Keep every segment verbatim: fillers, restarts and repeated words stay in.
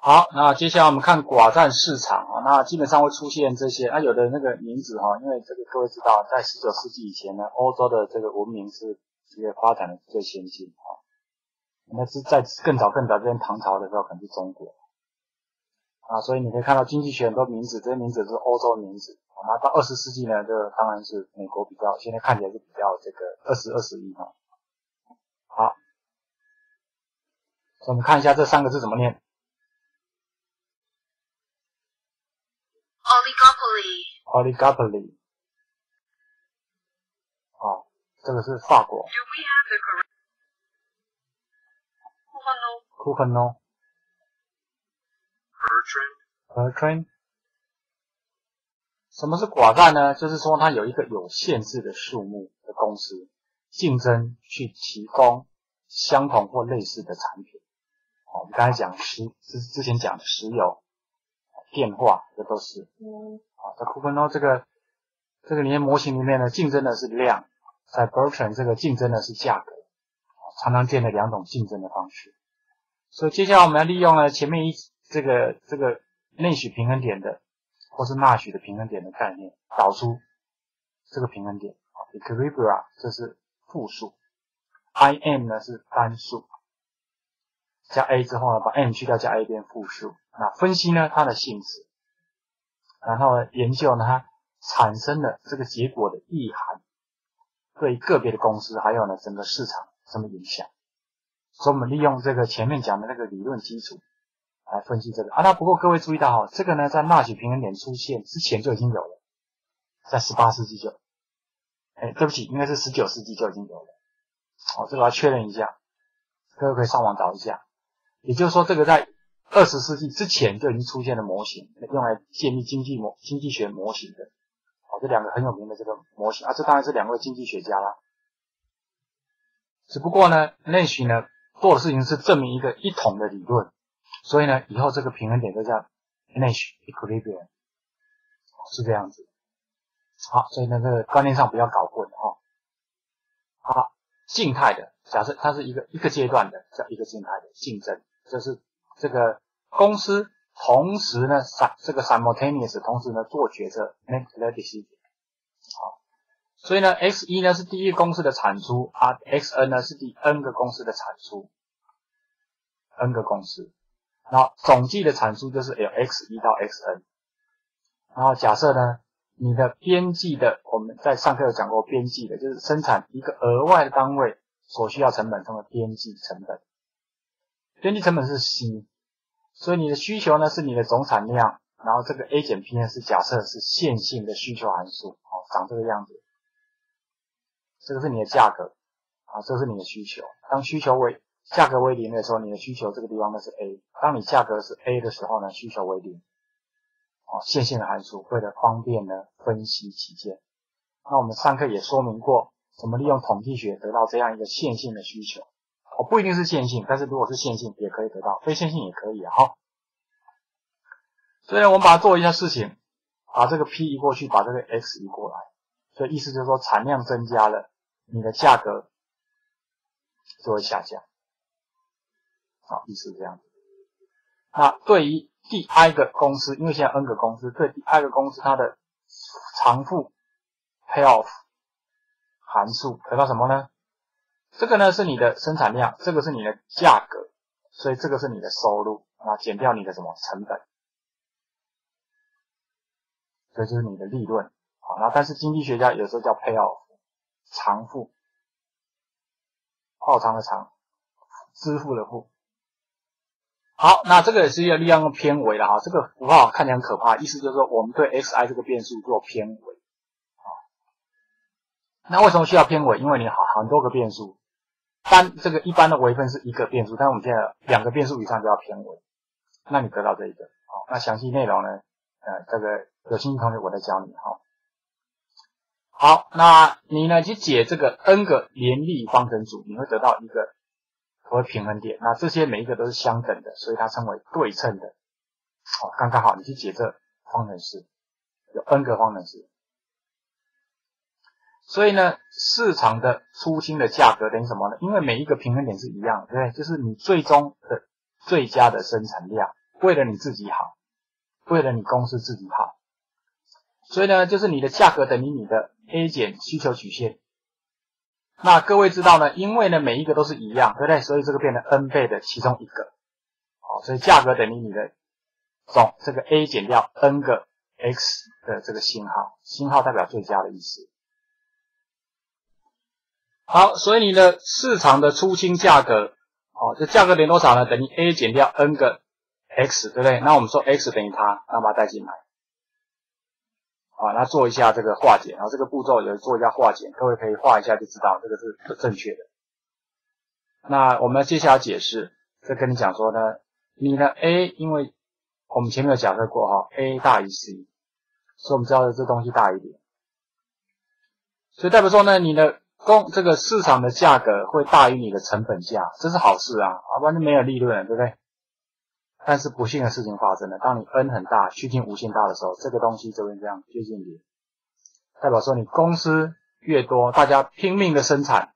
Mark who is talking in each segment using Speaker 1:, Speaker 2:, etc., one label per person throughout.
Speaker 1: 好，那接下来我们看寡占市场啊，那基本上会出现这些，啊有的那个名字哈，因为这个各位知道，在十九世纪以前呢，欧洲的这个文明是这个发展的最先进啊，那是在更早更早之前唐朝的时候可能是中国啊，所以你可以看到经济学很多名字，这些名字都是欧洲名字。那到二十世纪呢，这个当然是美国比较，现在看起来是比较这个二十二十一哈。好，所以我们看一下这三个字怎么念。
Speaker 2: Oligopoly.
Speaker 1: Oligopoly. 哦，这个是法国。
Speaker 2: Do we have the correct?
Speaker 1: Kuhano.
Speaker 2: Bertrand.
Speaker 1: Bertrand. 什么是寡占呢？就是说它有一个有限制的数目的公司竞争去提供相同或类似的产品。哦，我们刚才讲石，之之前讲的石油、电话，这都是。嗯。啊，在 Kuhano 这个这个里面模型里面呢，竞争的是量，在 Bertrand 这个竞争的是价格。常常见的两种竞争的方式。所以接下来我们要利用呢前面一这个这个内许平衡点的或是纳许的平衡点的概念，导出这个平衡点。equilibria 这是复数 ，I M 呢是单数，加 A 之后呢把 M 去掉加 A 变复数。那分析呢它的性质，然后呢研究呢它产生的这个结果的意涵，对个别的公司还有呢整个市场什么影响。所以我们利用这个前面讲的那个理论基础来分析这个啊。那不过各位注意到哈，这个呢在纳许平衡点出现之前就已经有了，在十八世纪就，哎，对不起，应该是十九世纪就已经有了。哦，这个要确认一下，各位可以上网找一下。也就是说，这个在二十世纪之前就已经出现了模型，用来建立经济模经济学模型的。哦，这两个很有名的这个模型啊，这当然是两位经济学家啦。只不过呢，内许呢做的事情是证明一个一统的理论，所以呢，以后这个平衡点就叫内许 equilibrium， 是这样子。好，所以呢，这个观念上不要搞混哈。好，静态的，假设它是一个一个阶段的，叫一个静态的竞争，就是这个公司同时呢，这个 simultaneous 同时呢做决策 make the decision。好，所以呢 ，X 一 呢是第一个公司的产出啊 ，X N 呢是第 N 个公司的产出 ，N 个公司，然后总计的产出就是有 X 一 到 X N， 然后假设呢，你的边际的，我们在上课有讲过边际的，就是生产一个额外的单位所需要成本，称为边际成本。边际成本是 C， 所以你的需求呢是你的总产量，然后这个 A 减 P 呢是假设是线性的需求函数，哦，长这个样子。这个是你的价格啊，这是你的需求。当需求为价格为零的时候，你的需求这个地方呢是 A。当你价格是 A 的时候呢，需求为零。哦，线性的函数，为了方便呢分析起见。那我们上课也说明过，怎么利用统计学得到这样一个线性的需求。哦，不一定是线性，但是如果是线性也可以得到，非线性也可以啊。好，所以我们把它做一下事情，把这个 P 移过去，把这个 X 移过来。所以意思就是说，产量增加了，你的价格就会下降。好，意思是这样子。那对于第 I 个公司，因为现在 N 个公司，对第 I 个公司它的偿付 payoff 函数得到什么呢？这个呢是你的生产量，这个是你的价格，所以这个是你的收入啊，减掉你的什么成本，这就是你的利润。好，那但是经济学家有时候叫 payoff 偿付，泡汤的偿，支付的付。好，那这个也是要利用偏微的哈，这个符号看起来很可怕，意思就是说我们对 xi 这个变数做偏微。那为什么需要偏微？因为你好很多个变数，单这个一般的微分是一个变数，但是我们现在两个变数以上就要偏微，那你得到这一个。好，那详细内容呢，呃，这个有兴趣同学我再教你哈。好，那你呢去解这个 n 个联立方程组，你会得到一个和平衡点，那这些每一个都是相等的，所以它称为对称的。好，刚刚好你去解这方程式，有 n 个方程式。所以呢，市场的出清的价格等于什么呢？因为每一个平衡点是一样的，对不对？就是你最终的最佳的生产量为了你自己好，为了你公司自己好。所以呢，就是你的价格等于你的 A 减需求曲线。那各位知道呢，因为呢每一个都是一样，对不对？所以这个变成 n 倍的其中一个。好，所以价格等于你的总这个 A 减掉 n 个 x 的这个星号，星号代表最佳的意思。好，所以你的市场的出清价格，哦，这价格等于多少呢？等于 A 减掉 n 个 x， 对不对？那我们说 x 等于它，那把它带进来。好，那做一下这个化简，然后这个步骤有做一下化简，各位可以画一下就知道这个是正确的。那我们接下来解释，这跟你讲说呢，你的 A， 因为我们前面有假设过哈 ，A 大于 C， 所以我们知道这东西大一点，所以代表说呢，你的供这个市场的价格会大于你的成本价，这是好事啊，要不然就没有利润了，对不对？但是不幸的事情发生了，当你 N 很大，趋近无限大的时候，这个东西就会这样接近零，代表说你公司越多，大家拼命的生产，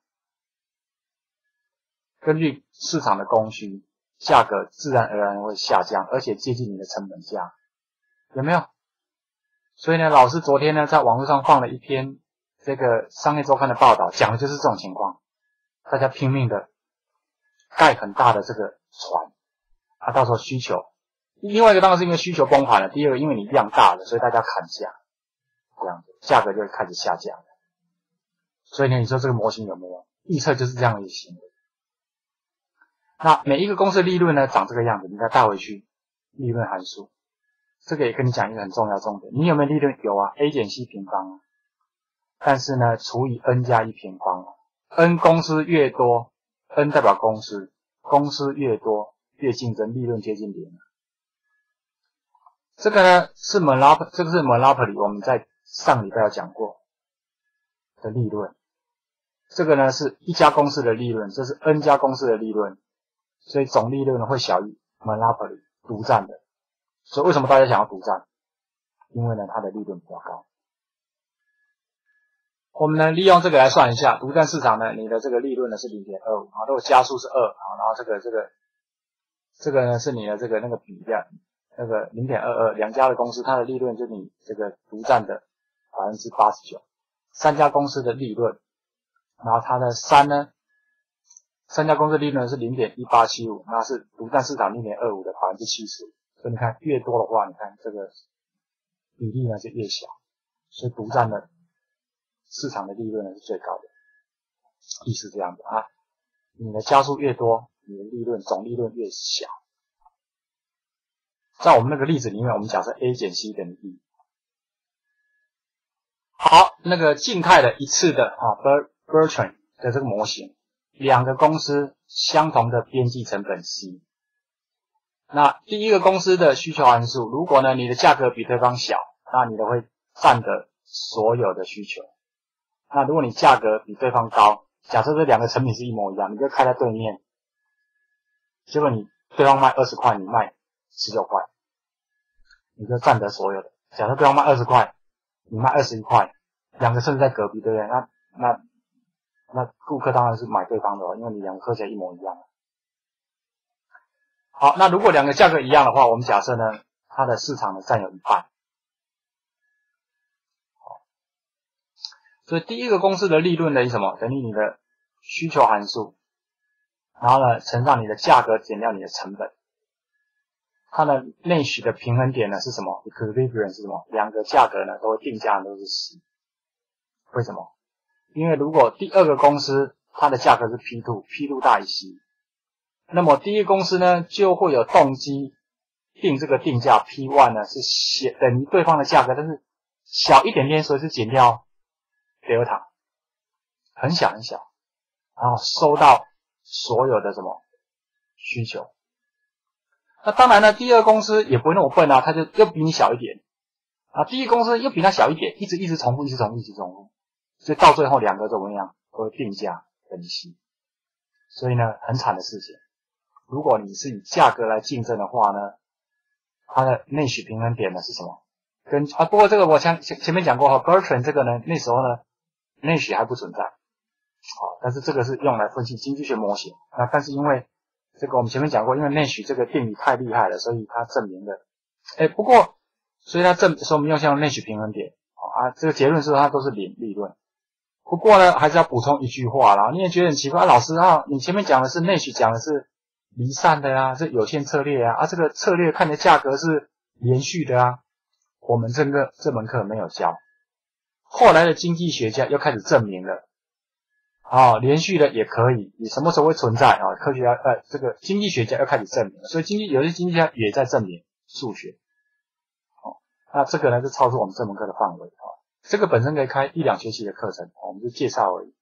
Speaker 1: 根据市场的供需，价格自然而然会下降，而且接近你的成本价，有没有？所以呢，老师昨天呢在网络上放了一篇这个商业周刊的报道，讲的就是这种情况，大家拼命的盖很大的这个船。啊，到时候需求，另外一个当然是因为需求崩盘了，第二个因为你量大了，所以大家砍价，这样子价格就会开始下降了。所以呢，你说这个模型有没有预测就是这样的一个行为？那每一个公司的利润呢长这个样子，你再带回去利润函数，这个也跟你讲一个很重要的重点，你有没有利润？有啊 ，A 减 C 平方啊，但是呢除以 n 加一平方 ，n 公司越多 ，n 代表公司，公司越多。越竞争，利润接近零。这个呢是 monopoly， 这个是 monopoly， 我们在上礼拜有讲过的利润。这个呢是一家公司的利润，这是 n 家公司的利润，所以总利润呢会小于 monopoly 独占的。所以为什么大家想要独占？因为呢它的利润比较高。我们呢利用这个来算一下，独占市场呢你的这个利润呢是 零点二五， 如果加速是二，然后这个这个。这个呢是你的这个那个比量，那个 零点二二， 两家的公司它的利润就是你这个独占的 百分之八十九， 三家公司的利润，然后它的三呢，三家公司的利润是 零点一八七五， 那是独占市场 零点二五 的 百分之七十五， 所以你看越多的话，你看这个比例呢就越小，所以独占的市场的利润呢是最高的，意思这样子啊，你的加速越多，你的利润总利润越小。在我们那个例子里面，我们假设 A 减 C 等于一。好，那个静态的一次的啊 Bertrand 的这个模型，两个公司相同的边际成本 C。那第一个公司的需求函数，如果呢你的价格比对方小，那你的会占的所有的需求。那如果你价格比对方高，假设这两个成品是一模一样，你就开在对面。结果你对方卖二十块，你卖十九块，你就占得所有的。假设对方卖二十块，你卖二十一块，两个甚至在隔壁，对不对？那那那顾客当然是买对方的，因为你两个喝起来一模一样。好，那如果两个价格一样的话，我们假设呢，它的市场呢占有一半。好，所以第一个公司的利润等于什么？等于你的需求函数。然后呢，乘上你的价格减掉你的成本，它的内许的平衡点呢是什么 ？equilibrium 是什么？两个价格呢都会定价都是 C。为什么？因为如果第二个公司它的价格是 P 二， P 二 大于 C， 那么第一个公司呢就会有动机定这个定价 P 一 呢是小等于对方的价格，但是小一点点，所以是减掉 delta， 很小很小，然后收到所有的什么需求。那当然呢，第二公司也不会那么笨啊，它就又比你小一点啊，第一公司又比它小一点，一直一直重复，一直重复，一直重复，所以到最后两个怎么样都会定价等于 C。所以呢，很惨的事情。如果你是以价格来竞争的话呢，它的内许平衡点呢是什么？跟啊，不过这个我前前面讲过哈 ，Bertrand 这个呢，那时候呢内许还不存在。好，但是这个是用来分析经济学模型啊，但是因为这个我们前面讲过，因为内许这个定理太厉害了，所以它证明了。哎，不过，所以它证，所以我们用像内许平衡点啊，这个结论是它都是零利润。不过呢，还是要补充一句话啦，你也觉得很奇怪，啊、老师啊，你前面讲的是内许，讲的是离散的啊，是有限策略啊，啊，这个策略看的价格是连续的啊，我们这个这门课没有教。后来的经济学家又开始证明了，啊、哦，连续的也可以，你什么时候会存在啊？科学家呃，这个经济学家又开始证明了，所以经济有些经济学家也在证明数学。哦，那这个呢，就超出我们这门课的范围啊。这个本身可以开一两学期的课程，我们就介绍而已。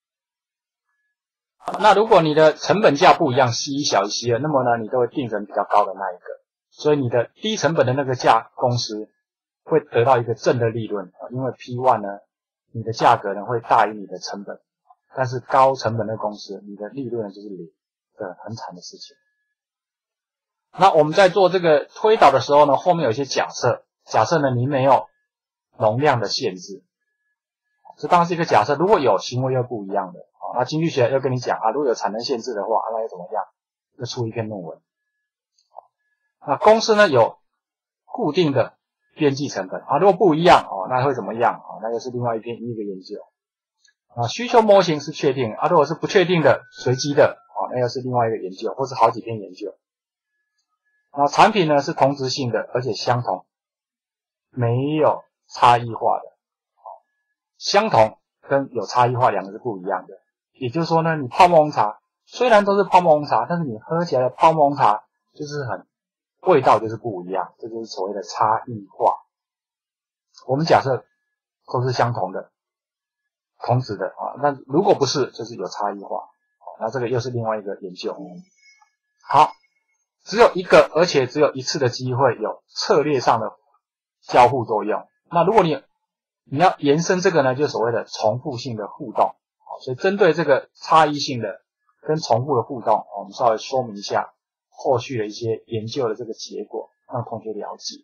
Speaker 1: 那如果你的成本价不一样 ，C 一小于 C 二，那么呢，你都会定成比较高的那一个，所以你的低成本的那个价公司会得到一个正的利润啊，因为 P 一 呢，你的价格呢会大于你的成本，但是高成本的公司，你的利润就是零，这很惨的事情。那我们在做这个推导的时候呢，后面有一些假设，假设呢你没有容量的限制，这当然是一个假设。如果有，行为又不一样的啊。那经济学又跟你讲啊，如果有产能限制的话，那又怎么样？就出一篇论文。那公司呢有固定的边际成本啊，如果不一样哦，那会怎么样啊？那又是另外一篇一个研究啊。需求模型是确定啊，如果是不确定的、随机的啊，那又是另外一个研究，或是好几篇研究。那产品呢是同质性的，而且相同，没有差异化的。相同跟有差异化两个是不一样的，也就是说呢，你泡沫红茶虽然都是泡沫红茶，但是你喝起来的泡沫红茶就是很味道就是不一样，这就是所谓的差异化。我们假设都是相同的同质的啊，那如果不是就是有差异化，那这个又是另外一个研究。好，只有一个而且只有一次的机会有策略上的交互作用。那如果你你要延伸这个呢，就是所谓的重复性的互动。所以针对这个差异性的跟重复的互动，我们稍微说明一下后续的一些研究的这个结果，让同学了解。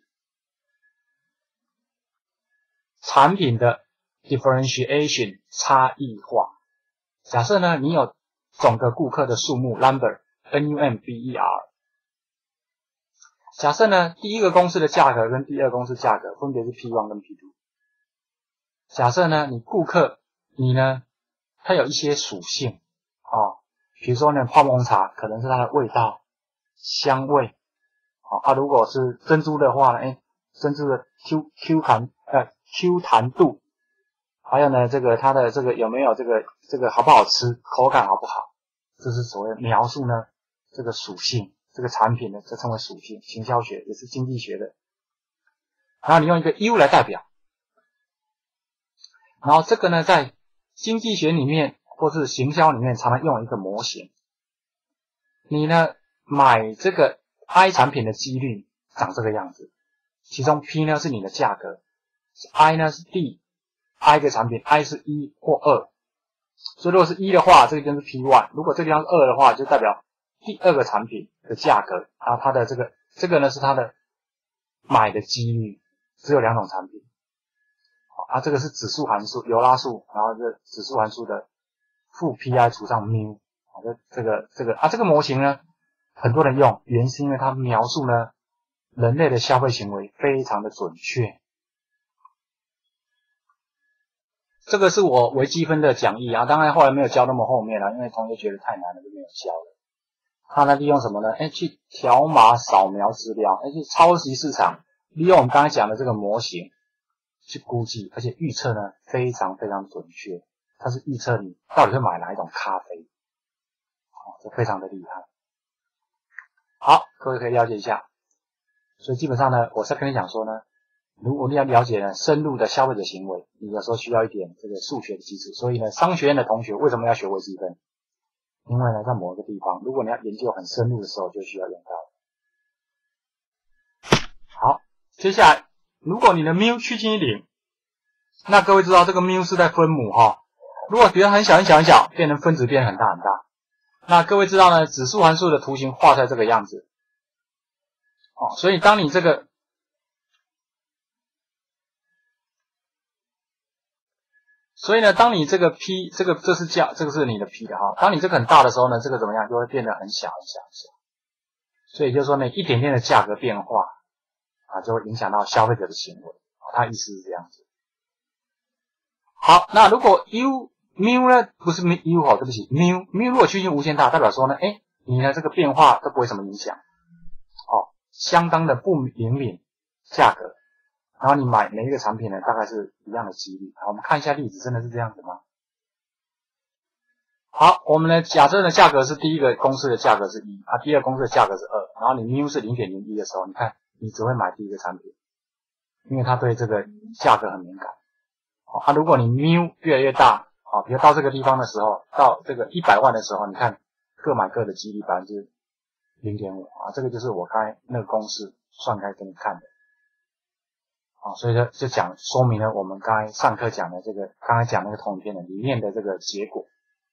Speaker 1: 产品的 differentiation 差异化。假设呢，你有总个顾客的数目 number N U M B E R。假设呢，第一个公司的价格跟第二公司价格分别是 P 一 跟 P 二。假设呢，你顾客你呢，它有一些属性啊、哦，比如说呢，泡沫红茶可能是它的味道、香味啊、哦，啊，如果是珍珠的话呢，哎，珍珠的 Q Q 弹呃 Q 弹度，还有呢，这个它的这个有没有这个这个好不好吃，口感好不好，这是所谓描述呢这个属性，这个产品呢，这称为属性，行销学也是经济学的。然后你用一个 U 来代表。然后这个呢，在经济学里面或是行销里面常常用一个模型。你呢买这个 I 产品的几率长这个样子，其中 P 呢是你的价格 ，I 呢是第 I 个产品 ，I 是一或二。所以如果是一的话，这个就是 P 一； 如果这个地方是二的话，就代表第二个产品的价格啊，它的这个这个呢是它的买的几率，只有两种产品。啊，这个是指数函数，尤拉数，然后这指数函数的负 P I 除上 mu， 啊，这这个这个啊，这个模型呢，很多人用，原因是因为它描述呢人类的消费行为非常的准确。这个是我微积分的讲义啊，当然后来没有教那么后面了，因为同学觉得太难了就没有教了。他呢利用什么呢？哎，去条码扫描资料，哎，去抄袭市场，利用我们刚才讲的这个模型。去估计，而且预测呢非常非常准确，它是预测你到底会买哪一种咖啡，哦，这非常的厉害。好，各位可以了解一下。所以基本上呢，我是跟你讲说呢，如果你要了解呢深入的消费者行为，你有时候需要一点这个数学的基础。所以呢，商学院的同学为什么要学微积分？因为呢，在某一个地方，如果你要研究很深入的时候，就需要用到。好，接下来。如果你的 mu 趋近于零，那各位知道这个 mu 是在分母哈。如果比如很小很小很小，变成分子变很大很大，那各位知道呢，指数函数的图形画出来这个样子。哦，所以当你这个， 所以呢，当你这个 P 这个这是价，这个是你的 P 的哈。当你这个很大的时候呢，这个怎么样就会变得很小很小很小。所以就是说呢，一点点的价格变化啊，就会影响到消费者的行为。它意思是这样子。好，那如果 U mu 呢，不是 U 哦，对不起 ，mu mu 如果趋近无限大，代表说呢，哎，你呢这个变化都不会什么影响，哦，相当的不灵敏价格。然后你买每一个产品呢，大概是一样的几率。好，我们看一下例子，真的是这样子吗？好，我们呢假设呢价格是第一个公式的价格是一啊，第二公式的价格是二，然后你 mu 是 零点零一 的时候，你看你只会买第一个产品，因为它对这个价格很敏感。好，啊，如果你 mu 越来越大，好，比如到这个地方的时候，到这个一百万的时候，你看各买各的几率百分之零点五啊，这个就是我刚才那个公式算开给你看的。啊，所以说就讲说明了我们刚才上课讲的这个，刚才讲那个投影片的里面的这个结果。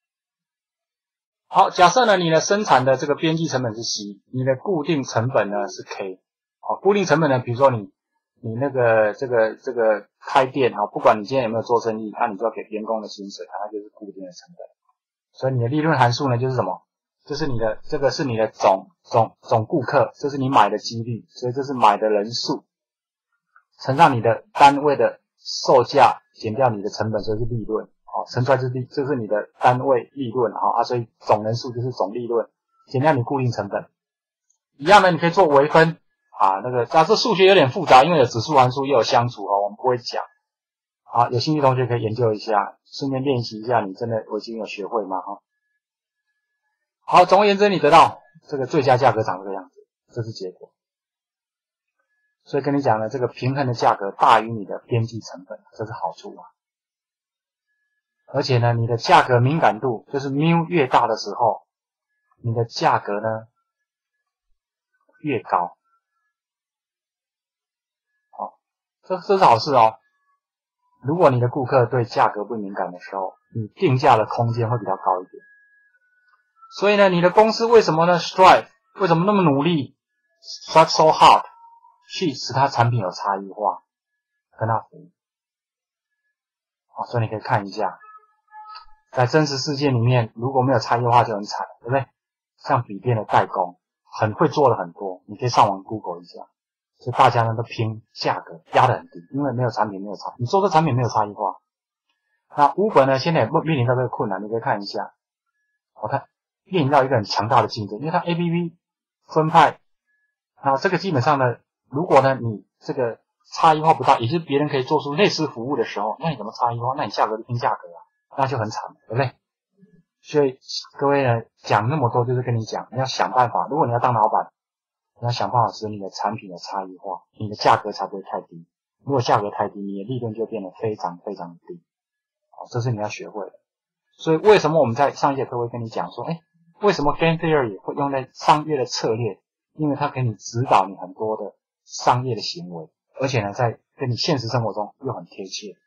Speaker 1: 好，假设呢你的生产的这个边际成本是 C， 你的固定成本呢是 K。好，固定成本呢，比如说你你那个这个这个开店啊，不管你今天有没有做生意，那、啊、你就要给员工的薪水，啊，那就是固定的成本。所以你的利润函数呢就是什么？就是你的这个是你的总总总顾客，这是你买的几率，所以这是买的人数。乘上你的单位的售价，减掉你的成本，所以是利润，好，乘出来就是利，这是你的单位利润，好啊，所以总人数就是总利润，减掉你固定成本。一样的，你可以做微分啊，那个假设数学有点复杂，因为有指数函数又有相除哦，我们不会讲。好，有兴趣的同学可以研究一下，顺便练习一下，你真的我已经有学会吗？哈，好，总而言之，你得到这个最佳价格长这个样子，这是结果。所以跟你讲了，这个平衡的价格大于你的边际成本，这是好处啊。而且呢，你的价格敏感度就是 mu 越大的时候，你的价格呢越高。好，这这是好事哦。如果你的顾客对价格不敏感的时候，你定价的空间会比较高一点。所以呢，你的公司为什么呢 strive 为什么那么努力 strive so hard 去使它产品有差异化，跟它服务。好，所以你可以看一下，在真实世界里面，如果没有差异化就很惨，对不对？像笔电的代工，很会做的很多，你可以上网 Google 一下。所以大家呢都拼价格压得很低，因为没有产品没有差，你做这产品没有差异化。那 Uber 呢现在也面临到这个困难，你可以看一下，我看面临到一个很强大的竞争，因为它 A P P 分派，那这个基本上呢，如果呢你这个差异化不大，也就是别人可以做出类似服务的时候，那你怎么差异化？那你价格就拼价格啊，那就很惨，对不对？所以各位呢讲那么多就是跟你讲，你要想办法，如果你要当老板，你要想办法使你的产品的差异化，你的价格才不会太低。如果价格太低，你的利润就变得非常非常低。好，这是你要学会的。所以为什么我们在上一节课会跟你讲说，哎，为什么 Game Theory 会用在商业的策略？因为它可以指导你很多的商业的行为，而且呢，在跟你现实生活中又很贴切。